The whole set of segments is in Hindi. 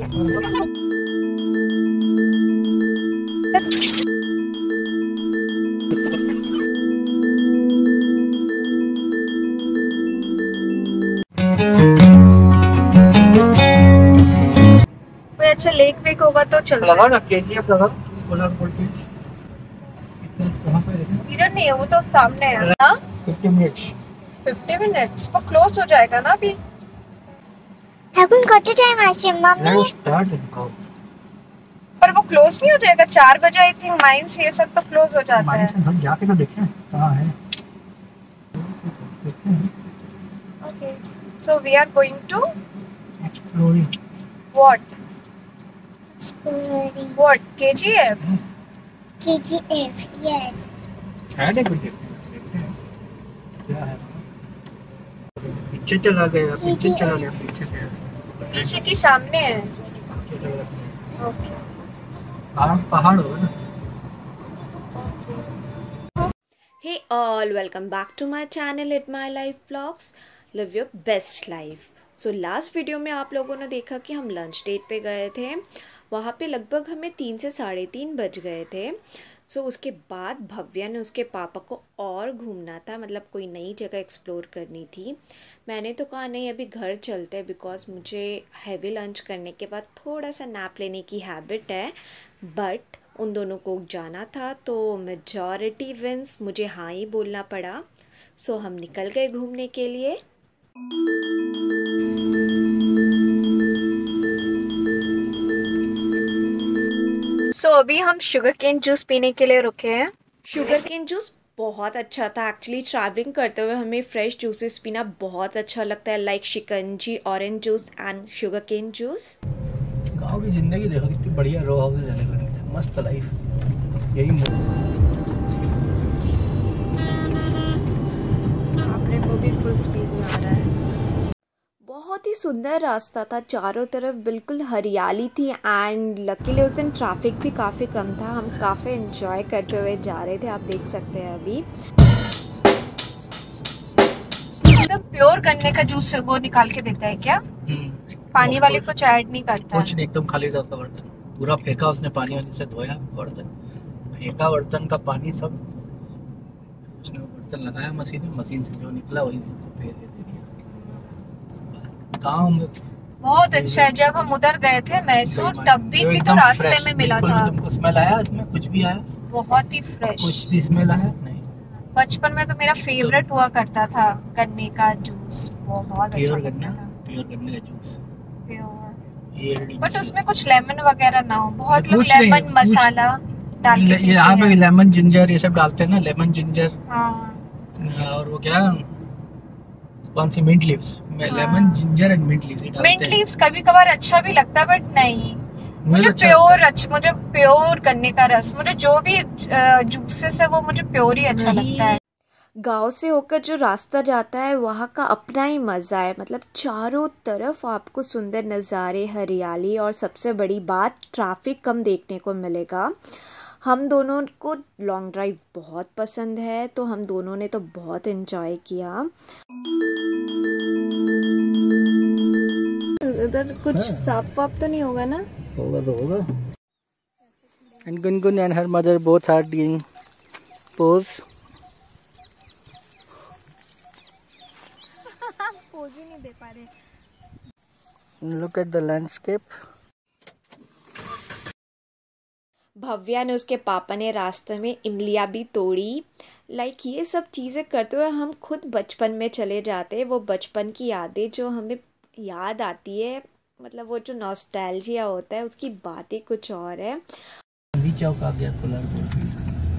कोई अच्छा लेक वेक होगा तो चलते हैं। लगा ना केजीएफ लगा इधर नहीं है, वो तो सामने है ना। 50 मिनट्स 50 मिनट्स वो क्लोज हो जाएगा ना अभी। এখন কত টাইম আছে মাম্মি? नहीं स्टार्ट इनका पर वो क्लोज नहीं हो जाएगा 4 बजे? आई थिंक माइंस ये सब तो क्लोज हो जाता है। माइंस में हम जाके तो देखें कहाँ है। Okay so we are going to exploring what Exploring. What KGF. KGF, yes. शायद है कुछ देखते हैं क्या है। पीछे चला गया पीछे चला गया पीछे गया पीछे की सामने है। ओके पहाड़ होगा ना। Hey all, welcome back to my channel It My Life Vlogs. Live your best life. So last video में आप लोगों ने देखा कि हम लंच डेट पे गए थे। वहाँ पे लगभग हमें 3 से 3:30 बज गए थे। सो उसके बाद भव्या ने उसके पापा को और घूमना था, मतलब कोई नई जगह एक्सप्लोर करनी थी। मैंने तो कहा नहीं अभी घर चलते हैं, बिकॉज मुझे हैवी लंच करने के बाद थोड़ा सा नैप लेने की हैबिट है। बट उन दोनों को जाना था तो मेजॉरिटी विंस, मुझे हाँ ही बोलना पड़ा। सो हम निकल गए घूमने के लिए। सो अभी हम शुगर केन जूस पीने के लिए रुके हैं। शुगर केन जूस बहुत अच्छा था। एक्चुअली ट्रैवलिंग करते हुए हमें फ्रेश जूसेस पीना बहुत अच्छा लगता है, लाइक शिकंजी, orange juice and sugar cane juice. गाँव की जिंदगी देखो कितनी बढ़िया, रो हाउस रहने को, मस्त लाइफ यही। अपने को भी फुल स्पीड में आ रहा है। बहुत ही सुंदर रास्ता था, चारों तरफ बिल्कुल हरियाली थी एंड लकीली उस दिन ट्रैफिक भी काफ़ी कम था। हम काफ़ी एंजॉय करते हुए जा रहे थे, आप देख सकते हैं अभी। एकदम प्योर गन्ने का जूस वो निकाल के देता है क्या? पानी वाले कुछ ऐड नहीं करता? कुछ नहीं, एकदम खाली था उसका बर्तन, पूरा फेंका उसने, पानी वानी से धोया बर्तन, फेंका बर्तन का पानी सब, उसने बर्तन लगाया मशीन में, मशीन से जो निकला वही फेंक दे दिया। गाँव में बहुत अच्छा है। जब हम उधर गए थे मैसूर तब भी तो रास्ते में मिला था। तुमको स्मेल आया इसमें? कुछ भी आया? बहुत ही फ्रेश। कुछ भी स्मेल आया? नहीं। बचपन में तो मेरा फेवरेट हुआ करता था गन्ने का जूस, बहुत अच्छा लगता था। प्योर गन्ने का जूस, प्योर। बट उसमें कुछ लेमन वगैरह ना हो। बहुत लोग लेमन मसाला डाल के ये यहाँ पे लेमन जिंजर ये सब डालते हैं ना, लेमन जिंजर। हाँ। और वो क्या, कौन सी, mint leaves. Lemon ginger and mint leaves. Mint leaves कभी कभार अच्छा भी लगता है बट नहीं, मुझे प्योर गन्ने का रस, मुझे जो भी जूसेस है वो मुझे प्योर ही अच्छा लगता है। गांव से होकर जो रास्ता जाता है वहाँ का अपना ही मज़ा है, मतलब चारों तरफ आपको सुंदर नज़ारे, हरियाली और सबसे बड़ी बात ट्रैफिक कम देखने को मिलेगा। हम दोनों को लॉन्ग ड्राइव बहुत पसंद है तो हम दोनों ने तो बहुत एंजॉय किया। उधर कुछ सांप वाप तो नहीं होगा ना? होगा तो होगा। And Gungun and her mother both are doing pose. Pose ही नहीं दे पा रहे। Look at the landscape. Bhavya ने उसके पापा ने रास्ते में इमलियाँ भी तोड़ी। लाइक ये सब चीज़ें करते हुए हम खुद बचपन में चले जाते हैं। वो बचपन की यादें जो हमें याद आती है, मतलब वो जो नॉस्टैल्जिया होता है उसकी बातें कुछ और है। गांधी चौक आ गया, कोलार गोल्डफील्ड।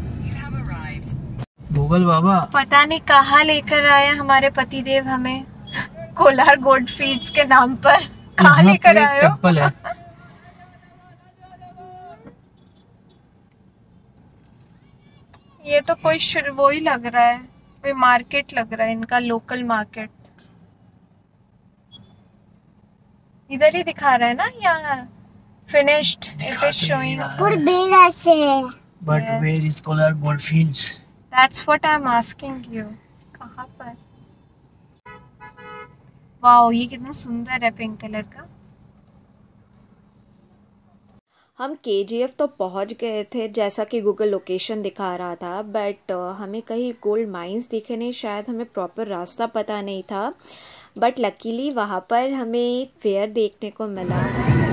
गूगल बाबा पता नहीं कहाँ लेकर आए हमारे पतिदेव हमें, कोलार गोल्डफील्ड्स के नाम पर कहाँ लेकर आए हो? टेंपल है। ये तो कोई वो ही लग रहा है, कोई मार्केट लग रहा है इनका, लोकल मार्केट। इधर ही दिखा रहा है ना, यहाँ finished it is showing But where is Kolar Goldfields? that's what I'm asking you, कहाँ पर? वाओ ये कितना सुंदर है, पिंक कलर का। हम KGF तो पहुंच गए थे जैसा कि गूगल लोकेशन दिखा रहा था, बट हमें कहीं गोल्ड माइंस दिखे नहीं, शायद हमें प्रॉपर रास्ता पता नहीं था। बट लकीली वहाँ पर हमें फेयर देखने को मिला।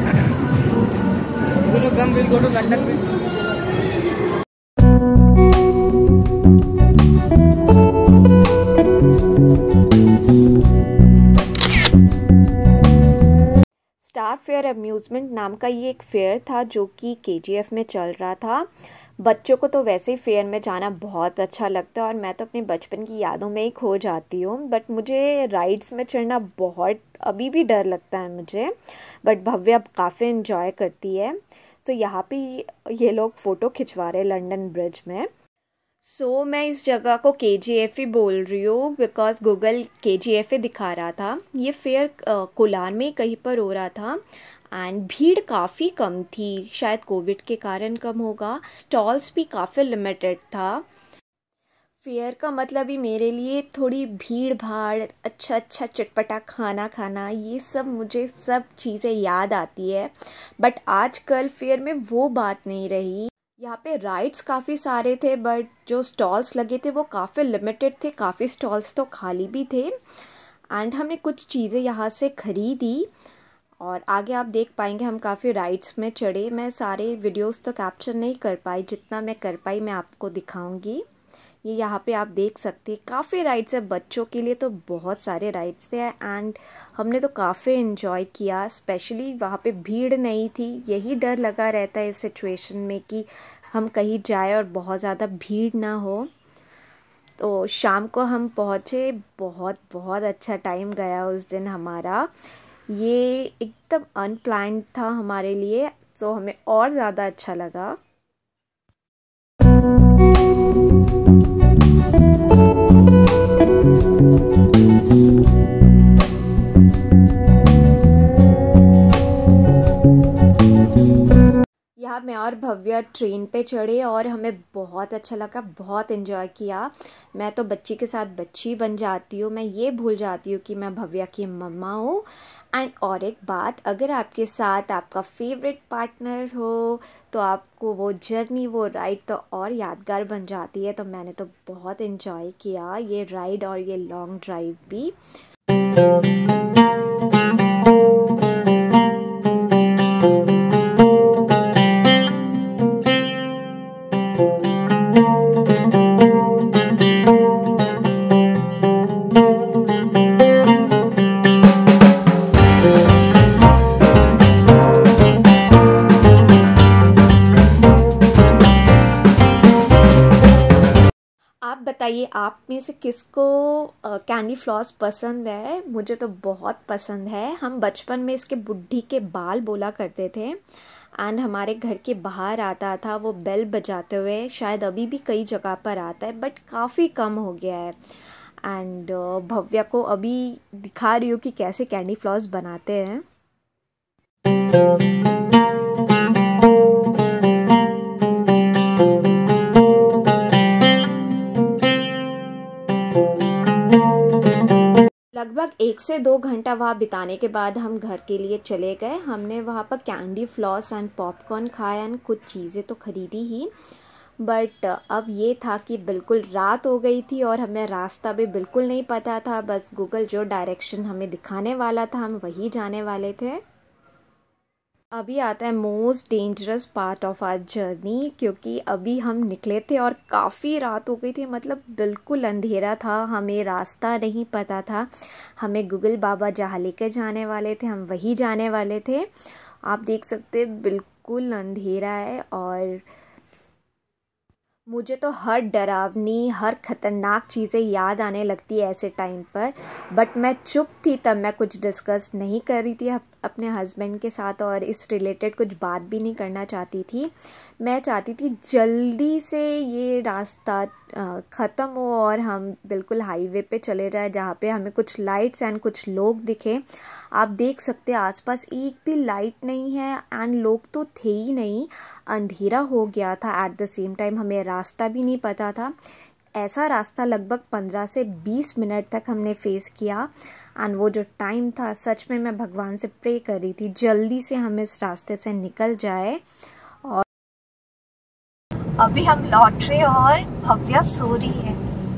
स्टार फेयर अम्यूज़मेंट नाम का ये एक फेयर था जो कि KGF में चल रहा था। बच्चों को तो वैसे ही फेयर में जाना बहुत अच्छा लगता है और मैं तो अपने बचपन की यादों में ही खो जाती हूँ। बट मुझे राइड्स में चढ़ना बहुत अभी भी डर लगता है मुझे, बट भव्य अब काफ़ी इन्जॉय करती है। तो यहाँ पे ये लोग फ़ोटो खिंचवा रहे हैं लंदन ब्रिज में। सो मैं इस जगह को KGF ही बोल रही हूँ बिकॉज गूगल KGF ही दिखा रहा था। ये फेयर कोलार में कहीं पर हो रहा था एंड भीड़ काफ़ी कम थी, शायद कोविड के कारण कम होगा। स्टॉल्स भी काफ़ी लिमिटेड था। फेयर का मतलब ही मेरे लिए थोड़ी भीड़ भाड़, अच्छा चटपटा खाना खाना, ये सब मुझे सब चीज़ें याद आती है। बट आजकल फेयर में वो बात नहीं रही। यहाँ पे राइड्स काफ़ी सारे थे बट जो स्टॉल्स लगे थे वो काफ़ी लिमिटेड थे, काफ़ी स्टॉल्स तो खाली भी थे। एंड हमने कुछ चीज़ें यहाँ से ख़रीदी और आगे आप देख पाएंगे हम काफ़ी राइड्स में चढ़े। मैं सारे वीडियोस तो कैप्चर नहीं कर पाई, जितना मैं कर पाई मैं आपको दिखाऊंगी। ये यहाँ पे आप देख सकते हैं काफ़ी राइड्स है, बच्चों के लिए तो बहुत सारे राइड्स थे एंड हमने तो काफ़ी इन्जॉय किया। स्पेशली वहाँ पे भीड़ नहीं थी, यही डर लगा रहता है इस सिचुएशन में कि हम कहीं जाए और बहुत ज़्यादा भीड़ ना हो। तो शाम को हम पहुँचे, बहुत अच्छा टाइम गया उस दिन हमारा। ये एकदम अनप्लान्ड था हमारे लिए, तो हमें और ज़्यादा अच्छा लगा। यहाँ मैं और भव्या ट्रेन पे चढ़े और हमें बहुत अच्छा लगा, बहुत इन्जॉय किया। मैं तो बच्ची के साथ बच्ची बन जाती हूँ, मैं ये भूल जाती हूँ कि मैं भव्या की मम्मा हूँ। एंड और एक बात, अगर आपके साथ आपका फेवरेट पार्टनर हो तो आपको वो जर्नी, वो राइड तो और यादगार बन जाती है। तो मैंने तो बहुत इन्जॉय किया ये राइड और ये लॉन्ग ड्राइव भी। आप बताइए आप में से किसको कैंडी फ्लॉस पसंद है? मुझे तो बहुत पसंद है। हम बचपन में इसके बुढ़ी के बाल बोला करते थे एंड हमारे घर के बाहर आता था वो बेल बजाते हुए। शायद अभी भी कई जगह पर आता है बट काफ़ी कम हो गया है। एंड भव्या को अभी दिखा रही हूँ कि कैसे कैंडी फ्लॉस बनाते हैं। लगभग 1 से 2 घंटा वहाँ बिताने के बाद हम घर के लिए चले गए। हमने वहाँ पर कैंडी फ्लॉस एंड पॉपकॉर्न खाया एंड कुछ चीज़ें तो ख़रीदी ही। बट अब ये था कि बिल्कुल रात हो गई थी और हमें रास्ता भी बिल्कुल नहीं पता था। बस गूगल जो डायरेक्शन हमें दिखाने वाला था हम वही जाने वाले थे। अभी आता है most dangerous part of our journey, क्योंकि अभी हम निकले थे और काफ़ी रात हो गई थी, मतलब बिल्कुल अंधेरा था, हमें रास्ता नहीं पता था। हमें गूगल बाबा जहाँ लेकर जाने वाले थे हम वही जाने वाले थे। आप देख सकते हैं बिल्कुल अंधेरा है और मुझे तो हर डरावनी, हर ख़तरनाक चीज़ें याद आने लगती है ऐसे टाइम पर। बट मैं चुप थी, तब मैं कुछ डिस्कस नहीं कर रही थी अपने हस्बैंड के साथ और इस रिलेटेड कुछ बात भी नहीं करना चाहती थी। मैं चाहती थी जल्दी से ये रास्ता ख़त्म हो और हम बिल्कुल हाईवे पे चले जाए जहाँ पे हमें कुछ लाइट्स एंड कुछ लोग दिखे। आप देख सकते हैं आसपास एक भी लाइट नहीं है एंड लोग तो थे ही नहीं, अंधेरा हो गया था। एट द सेम टाइम हमें रास्ता भी नहीं पता था। ऐसा रास्ता लगभग 15 से 20 मिनट तक हमने फेस किया एंड वो जो टाइम था सच में मैं भगवान से प्रे कर रही थी जल्दी से हम इस रास्ते से निकल जाए अभी हम लौट रहे और भव्या सो रही है।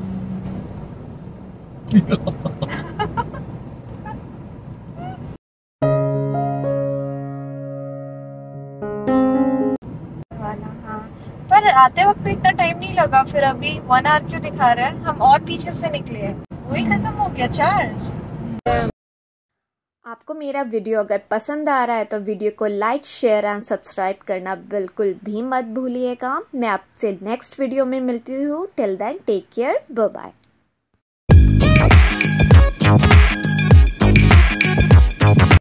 हाँ, पर आते वक्त तो इतना टाइम नहीं लगा, फिर अभी 1 आवर क्यों दिखा रहा है? हम और पीछे से निकले हैं, वही खत्म हो गया चार्ज। आपको मेरा वीडियो अगर पसंद आ रहा है तो वीडियो को लाइक, शेयर एंड सब्सक्राइब करना बिल्कुल भी मत भूलिएगा। मैं आपसे नेक्स्ट वीडियो में मिलती हूँ। Till then take care, bye bye.